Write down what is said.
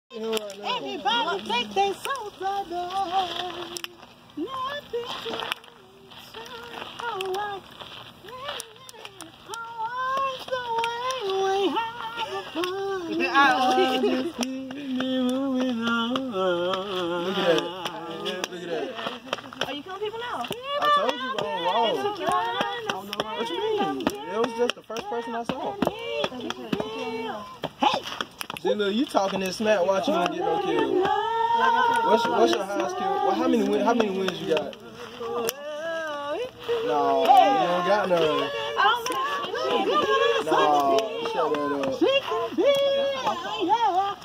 Everybody take their souls by the nothing alright. Always the way we have fun. Just keep me moving on. Look at that. Look at that. Are you killing people now? I told you going wrong. What you mean? It was just the first person I saw. Hey! See, look, you talking this smack, watch you don't get no kill. What's your highest kill? Well, how many wins you got? No, you don't got none. No, shut that up.